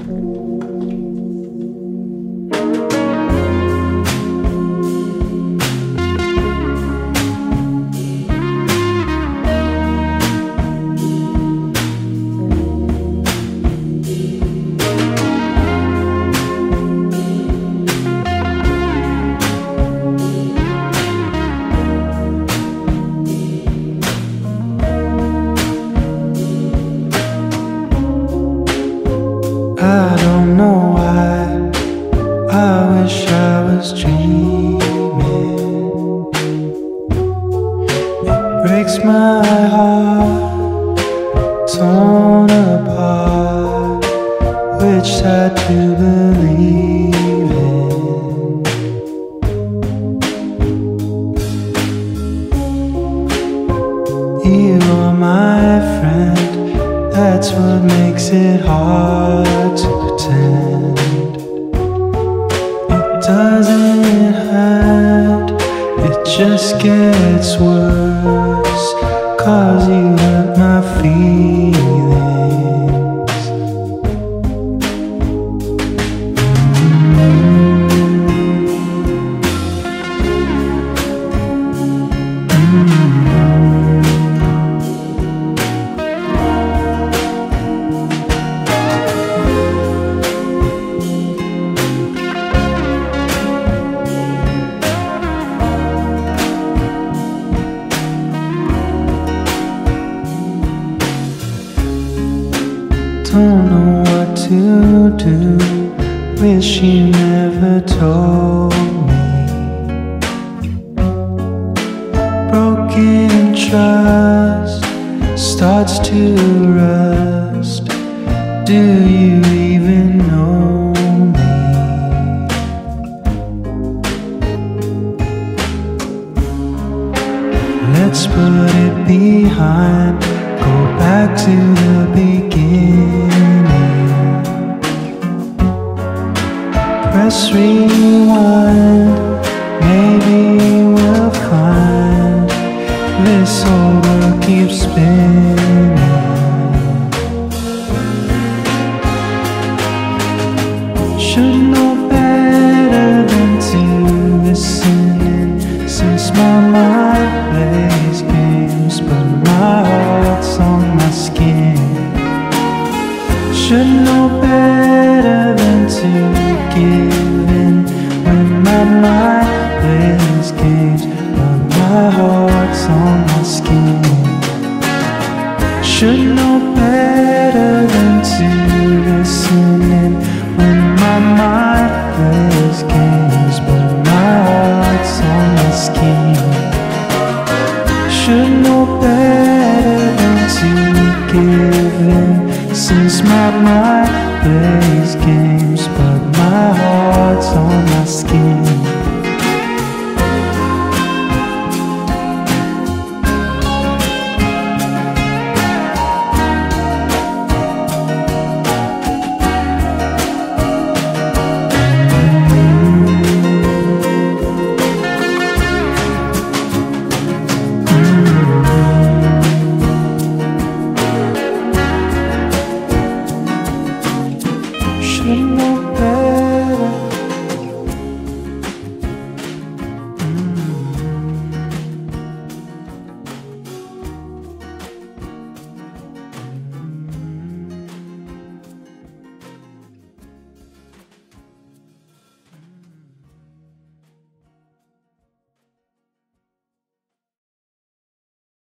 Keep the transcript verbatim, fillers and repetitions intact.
I don't know why, I wish I was dreaming. It breaks my heart, torn apart, which side to believe in. You are my friend, that's what makes it hard to pretend. It doesn't hurt, it just gets worse, 'cause you hurt my feelings. Don't know what to do, wish you never told me. Broken trust starts to rust. Do you even know me? Let's put it behind, go back to the beginning. Press rewind, maybe we'll find this whole world keeps spinning. Should know better than to listen in, since my mind plays games, but my heart's on my skin. Should know better than to give in when my mind plays games, but my heart's on my skin. Should know better than to listen in when my mind plays games, but my heart's on my skin. Should know better than to give in, since my mind plays games.